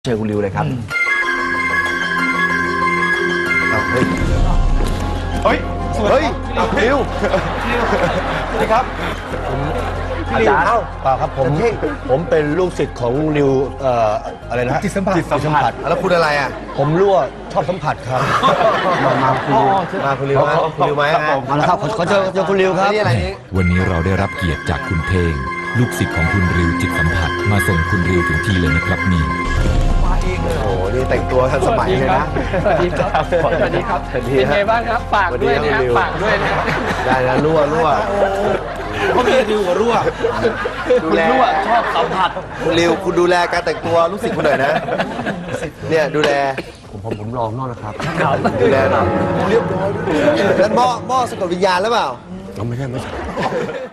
เชิญคุณริวเลยครับเฮ้ยริวนี่ครับอาจารย์เปล่าครับผมเป็นลูกศิษย์ของริวอะไรนะฮะจิตสัมผัสแล้วคุณอะไรอ่ะผมรั่วชอบสัมผัสครับมาคุณริวคุณริวไหมมาแล้วครับขอเจอคุณริวครับวันนี้เราได้รับเกียรติจากคุณเท่งลูกศิษย์ของคุณริวจิตสัมผัสมาส่งคุณริวถึงที่เลยนะครับนี่โอ้โหนี่แต่งตัวทันสมัยเลยนะสวัสดีครับสวัสดีครับเป็นไงบ้างครับฝากด้วยนะฝากด้วยนะได้นะรั่วเขามีริวกับรั่วคุณรั่วชอบสัมผัสคุณริวคุณดูแลการแต่งตัวลูกศิษย์คุณหน่อยนะเนี่ยดูแลผมลองนอกนะครับดูแลหน่อยเรียบร้อยแล้วหม้อสะกดวิญญาณหรือเปล่าไม่ใช่